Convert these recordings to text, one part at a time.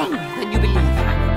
stronger than you believe.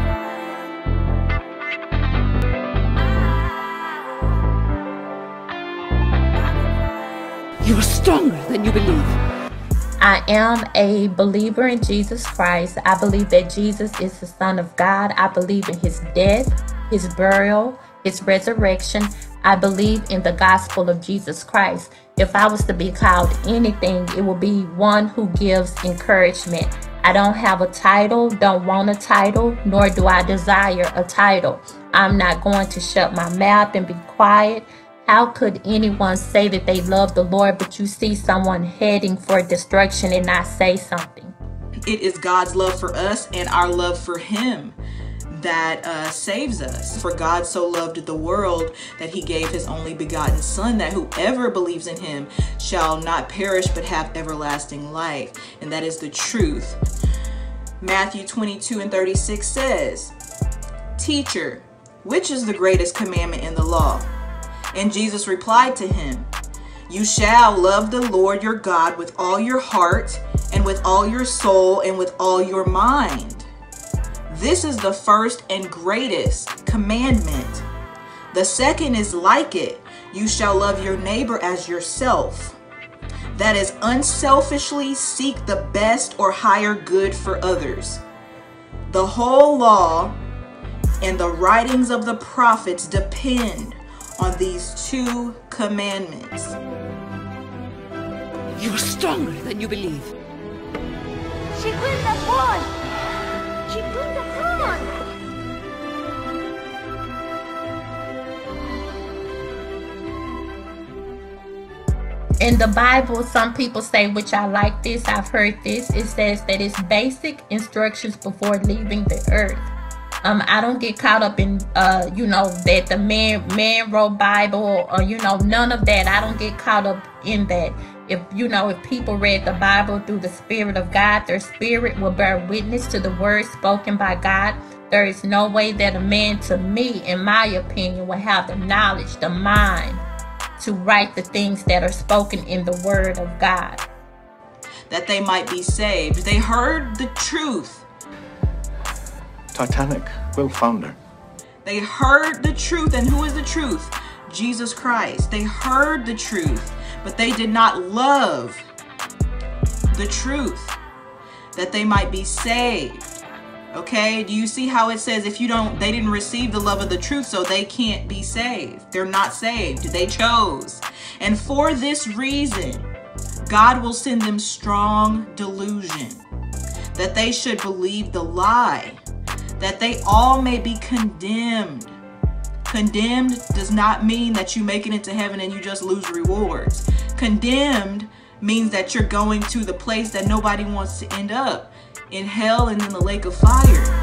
You're stronger than you believe. I am a believer in Jesus Christ. I believe that Jesus is the Son of God. I believe in his death, his burial, his resurrection. I believe in the gospel of Jesus Christ. If I was to be called anything, it would be one who gives encouragement. I don't have a title, don't want a title, nor do I desire a title. I'm not going to shut my mouth and be quiet. How could anyone say that they love the Lord, but you see someone heading for destruction and not say something? It is God's love for us and our love for him that saves us. For God so loved the world that he gave his only begotten Son, that whoever believes in him shall not perish but have everlasting life. And that is the truth. Matthew 22:36 says, "Teacher, which is the greatest commandment in the law?" And Jesus replied to him, "You shall love the Lord your God with all your heart and with all your soul and with all your mind. This is the first and greatest commandment. The second is like it. You shall love your neighbor as yourself. That is, unselfishly seek the best or higher good for others. The whole law and the writings of the prophets depend on these two commandments." You're stronger than you believe. She put the phone. She put the phone. In the Bible, some people say, which I like this, I've heard this, it says that it's basic instructions before leaving the earth. I don't get caught up in, that the man wrote Bible or, none of that. I don't get caught up in that. If people read the Bible through the Spirit of God, their spirit will bear witness to the words spoken by God. There is no way that a man, to me, in my opinion, will have the knowledge, the mind to write the things that are spoken in the Word of God. That they might be saved. They heard the truth. Titanic will founder. They heard the truth. And who is the truth? Jesus Christ. They heard the truth, but they did not love the truth, that they might be saved. Okay, do you see how it says they didn't receive the love of the truth, so they can't be saved. They're not saved. They chose. And for this reason, God will send them strong delusion, that they should believe the lie, that they all may be condemned. Condemned does not mean that you make it into heaven and you just lose rewards. Condemned means that you're going to the place that nobody wants to end up, in hell and in the lake of fire.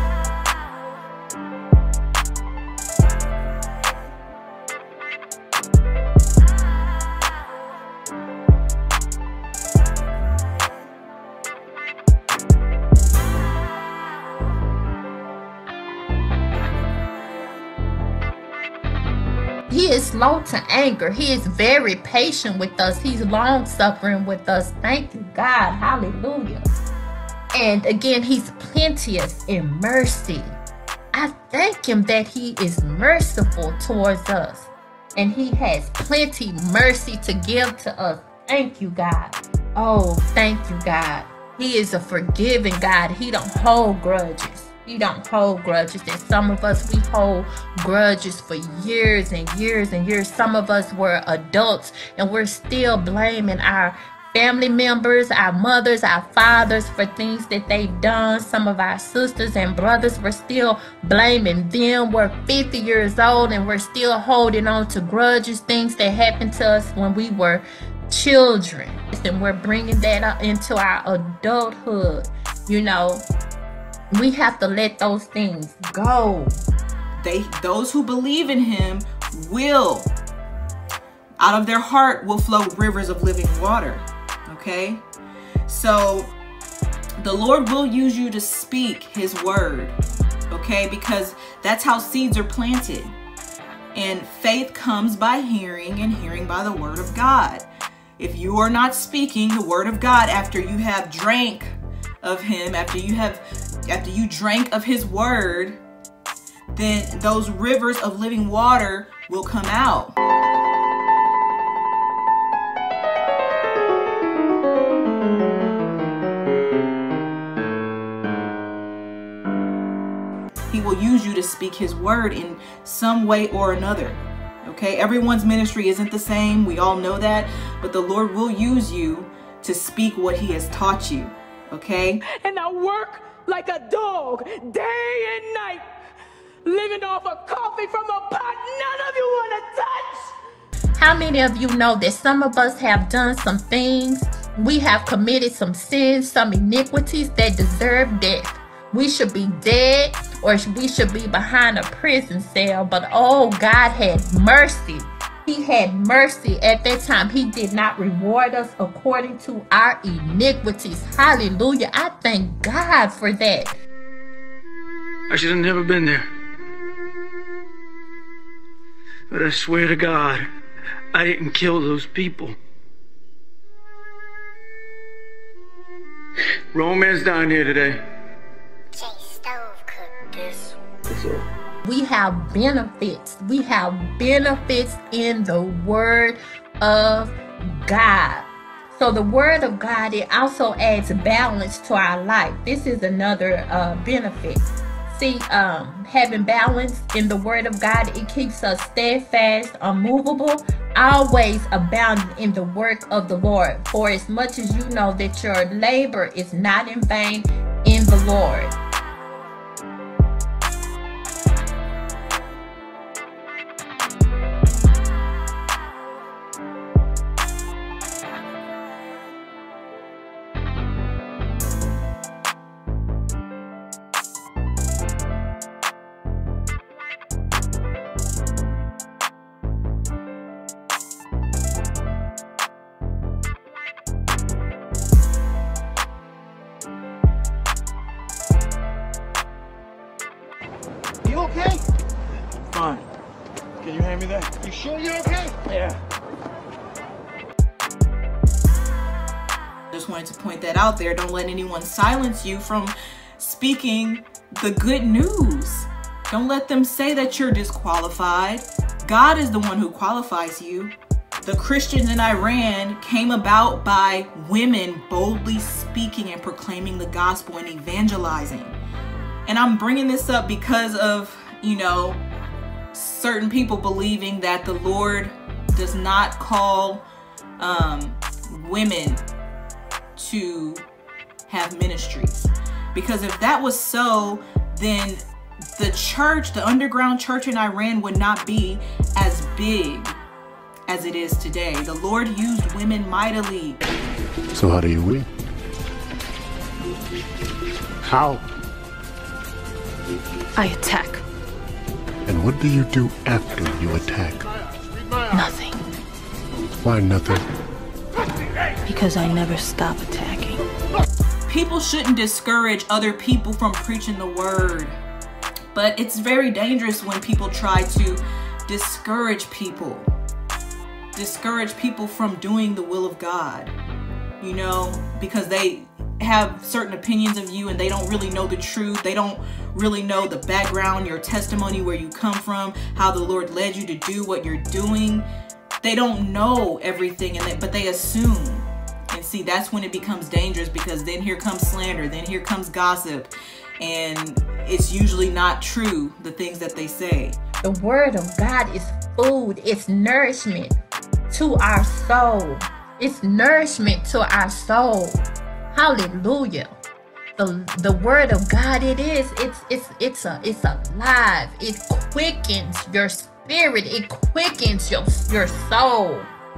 He is slow to anger. He is very patient with us. He's long-suffering with us. Thank you, God. Hallelujah. And again, he's plenteous in mercy. I thank him that he is merciful towards us. And he has plenty mercy to give to us. Thank you, God. Oh, thank you, God. He is a forgiving God. He don't hold grudges. He don't hold grudges. And some of us, we hold grudges for years and years and years. Some of us were adults and we're still blaming our family members, our mothers, our fathers for things that they've done. Some of our sisters and brothers, we're still blaming them. We're 50 years old and we're still holding on to grudges, things that happened to us when we were children. And we're bringing that up into our adulthood. We have to let those things go. Those who believe in him will, out of their heart will flow rivers of living water. Okay? So the Lord will use you to speak his word. Okay? Because that's how seeds are planted. And faith comes by hearing, and hearing by the word of God. If you are not speaking the word of God after you have drank of him, after you drank of his word, then those rivers of living water will come out. He will use you to speak his word in some way or another. Okay, everyone's ministry isn't the same. We all know that, but the Lord will use you to speak what he has taught you. Okay? And I work like a dog day and night, living off of coffee from a pot none of you want to touch. How many of you know that some of us have done some things? We have committed some sins, some iniquities that deserve death. We should be dead, or we should be behind a prison cell. But oh, God had mercy. He had mercy at that time. He did not reward us according to our iniquities. Hallelujah. I thank God for that. I should have never been there. But I swear to God, I didn't kill those people. Roman's down here today. Jay Stove cooked this. We have benefits. We have benefits in the Word of God. So the Word of God, it also adds balance to our life. This is another benefit. See, having balance in the Word of God, it keeps us steadfast, unmovable, always abounding in the work of the Lord. For as much as you know that your labor is not in vain in the Lord. You okay? Fine. Can you hand me that? You sure you're okay? Yeah. Just wanted to point that out there. Don't let anyone silence you from speaking the good news. Don't let them say that you're disqualified. God is the one who qualifies you. The Christians in Iran came about by women boldly speaking and proclaiming the gospel and evangelizing. And I'm bringing this up because of, you know, certain people believing that the Lord does not call women to have ministries. Because if that was so, then the church, the underground church in Iran, would not be as big as it is today. The Lord used women mightily. So how do you win? How? I attack. And what do you do after you attack? Nothing. Why nothing? Because I never stop attacking. People shouldn't discourage other people from preaching the word. But it's very dangerous when people try to discourage people. Discourage people from doing the will of God. You know, because they have certain opinions of you and they don't really know the truth. They don't really know the background, your testimony, where you come from, how the Lord led you to do what you're doing. They don't know everything, but they assume. And see, that's when it becomes dangerous, because then here comes slander, then here comes gossip, and it's usually not true, the things that they say. The Word of God is food. It's nourishment to our soul. It's nourishment to our soul. Hallelujah. The Word of God, it's alive. It quickens your spirit. It quickens your soul.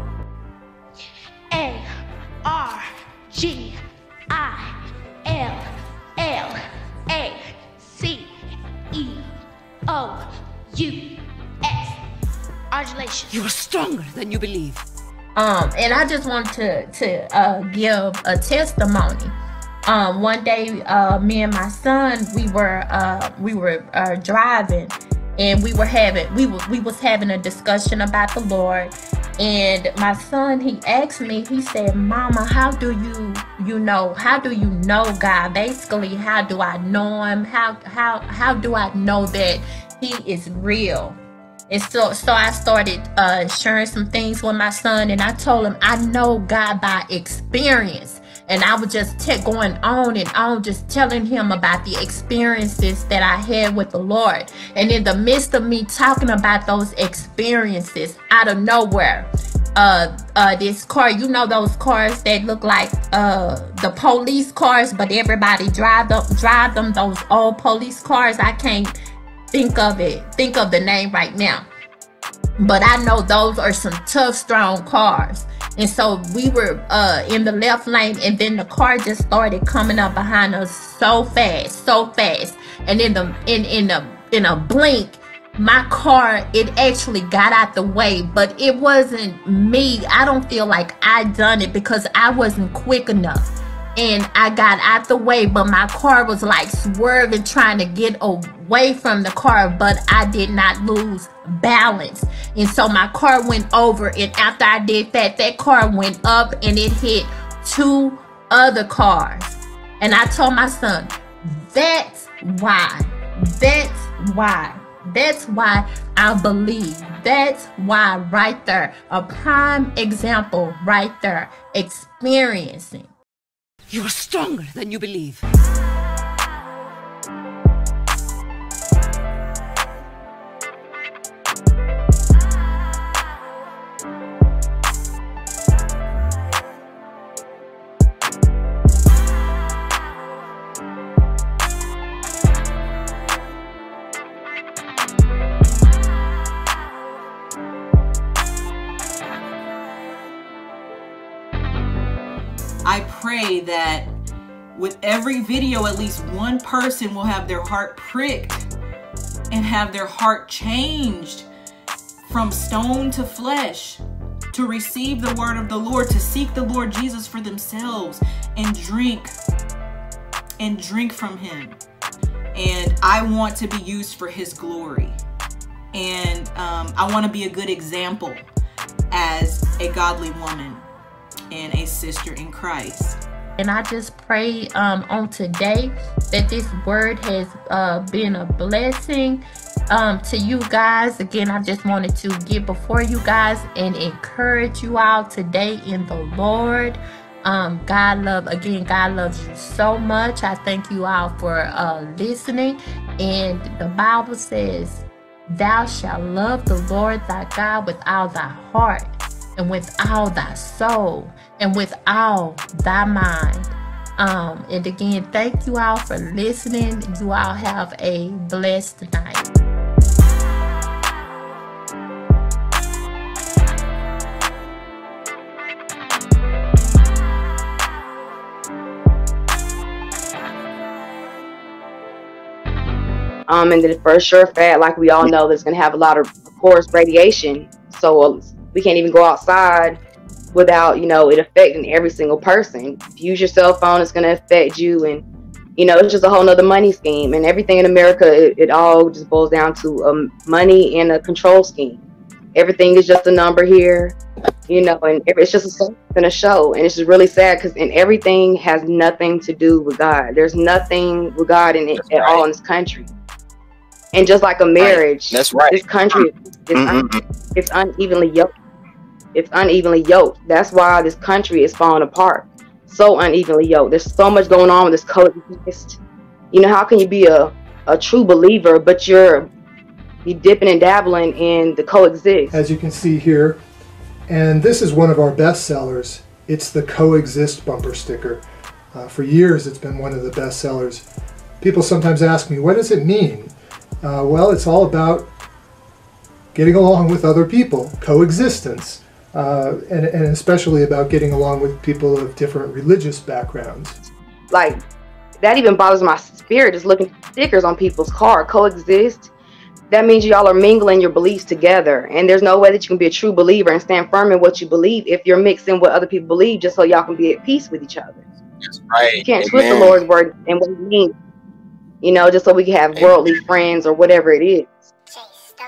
ARGILACIOUS. Argulations. You are stronger than you believe. And I just want to give a testimony. One day, me and my son, we were driving, and we was having a discussion about the Lord. And my son, he asked me, he said, "Mama, how do you you know, how do you know God? Basically, how do I know him? How do I know that he is real? And so I started sharing some things with my son, and I told him I know God by experience. And I would just going on and on, just telling him about the experiences that I had with the Lord. And in the midst of me talking about those experiences, out of nowhere, this car, you know, those cars that look like the police cars, but everybody drive them, those old police cars. I can't think of the name right now, but I know those are some tough, strong cars. And so we were in the left lane, and then the car just started coming up behind us so fast, and in a blink, my car, it actually got out the way. But it wasn't me. I don't feel like I done it because I wasn't quick enough, and I got out the way, but my car was like swerving, trying to get away from the car, but I did not lose balance. And so my car went over, and after I did that, that car went up and it hit 2 other cars. And I told my son, that's why I believe. That's why right there, a prime example right there, experiencing. You are stronger than you believe. I pray that with every video, at least one person will have their heart pricked and have their heart changed from stone to flesh, to receive the word of the Lord, to seek the Lord Jesus for themselves and drink from him. And I want to be used for his glory. And I want to be a good example as a godly woman and a sister in Christ. And I just pray on today that this word has been a blessing to you guys. Again, I just wanted to get before you guys and encourage you all today in the Lord. God loves you so much. I thank you all for listening. And the Bible says, thou shalt love the Lord thy God with all thy heart, and with all thy soul, and with all thy mind. And again, thank you all for listening. You all have a blessed night. And then for sure fact, like we all know, there's going to have a lot of course, radiation. So we can't even go outside without, you know, it affecting every single person. If you use your cell phone, it's going to affect you. And, you know, it's just a whole nother money scheme. And everything in America, it all just boils down to money and a control scheme. Everything is just a number here, you know, and it's just a show. And it's just really sad because everything has nothing to do with God. There's nothing with God in it at all in this country. And just like a marriage, that's right. This country it's unevenly yoked. It's unevenly yoked. That's why this country is falling apart. So unevenly yoked. There's so much going on with this coexist. You know, how can you be a true believer, but you're dipping and dabbling in the coexist? As you can see here, and this is one of our best sellers. It's the Coexist bumper sticker. For years, it's been one of the best sellers. People sometimes ask me, what does it mean? Well, it's all about getting along with other people, coexistence, and especially about getting along with people of different religious backgrounds. Like, that even bothers my spirit, is looking at stickers on people's car, coexist. That means y'all are mingling your beliefs together, and there's no way that you can be a true believer and stand firm in what you believe if you're mixing what other people believe just so y'all can be at peace with each other. That's right. You can't twist the Lord's word and what he means, you know, just so we can have worldly friends or whatever it is.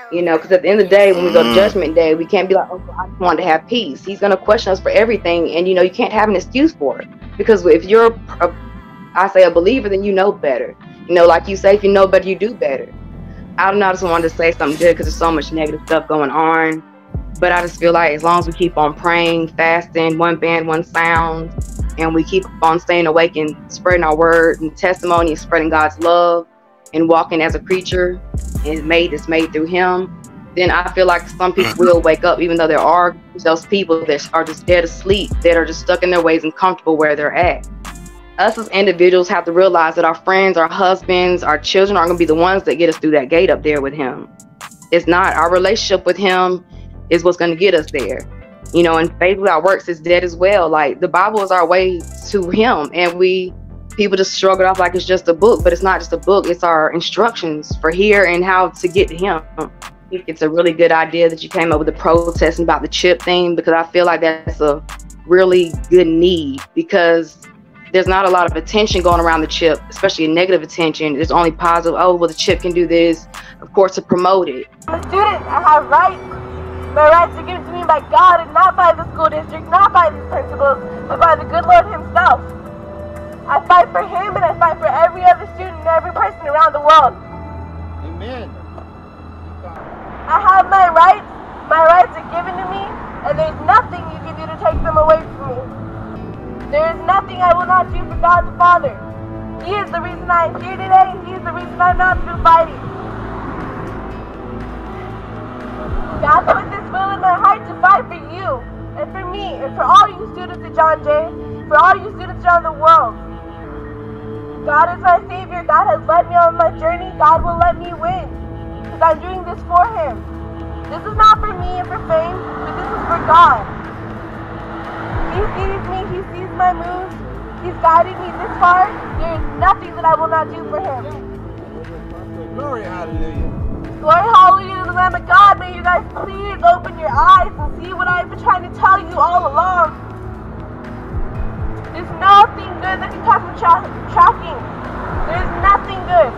You know, because at the end of the day, when we go to Judgment Day, we can't be like, oh, I just wanted to have peace. He's going to question us for everything. And, you know, you can't have an excuse for it. Because if you're, a believer, then you know better. You know, like you say, if you know better, you do better. I don't know, I just wanted to say something good because there's so much negative stuff going on. But I just feel like as long as we keep on praying, fasting, one band, one sound, and we keep on staying awake and spreading our word and testimony and spreading God's love and walking as a preacher and it's made through him, then I feel like some people will wake up, even though there are those people that are just dead asleep, that are just stuck in their ways and comfortable where they're at. Us as individuals have to realize that our friends, our husbands, our children aren't going to be the ones that get us through that gate up there with him. It's not. Our relationship with him is what's going to get us there. You know, and faith without works is dead as well. Like, the Bible is our way to him, and people just shrug it off like it's just a book, but it's not just a book. It's our instructions for here and how to get to him. I think it's a really good idea that you came up with the protesting about the chip thing, because I feel like that's a really good need, because there's not a lot of attention going around the chip, especially negative attention. There's only positive, oh, well, the chip can do this, of course, to promote it. I'm a student. I have rights. My rights are given to me by God and not by the school district, not by these principals, but by the good Lord himself. I fight for him and I fight for every other student and every person around the world. Amen. I have my rights. My rights are given to me, and there's nothing you can do to take them away from me. There is nothing I will not do for God the Father. He is the reason I am here today, and he is the reason I'm not through fighting. God put this will in my heart to fight for you, and for me, and for all you students at John Jay, for all you students around the world. God is my Savior. God has led me on my journey. God will let me win, because I'm doing this for him. This is not for me and for fame, but this is for God. He sees me. He sees my moves. He's guided me this far. There is nothing that I will not do for him. Glory, hallelujah. Glory, hallelujah to the Lamb of God. May you guys please open your eyes and see what I've been trying to tell you all along. There's nothing good that can come from tracking. There's nothing good.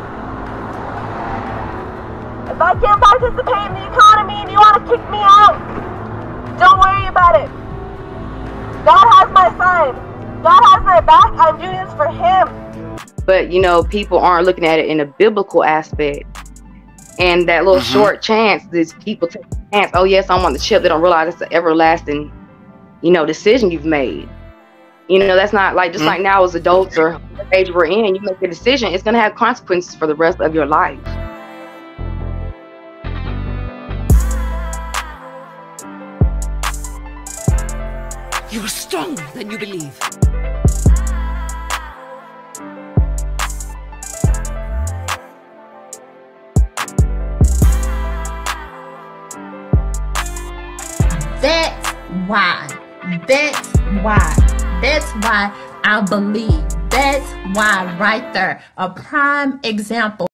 If I can't participate in the economy and you want to kick me out, don't worry about it. God has my side. God has my back. I'm doing this for him. But, you know, people aren't looking at it in a biblical aspect. And that little short chance, these people take a chance, oh yes, I want the chip. They don't realize it's an everlasting, you know, decision you've made. You know, that's not like, just like now as adults or the age we're in, you make a decision, it's going to have consequences for the rest of your life. You are stronger than you believe. That's why I believe. That's why right there, a prime example.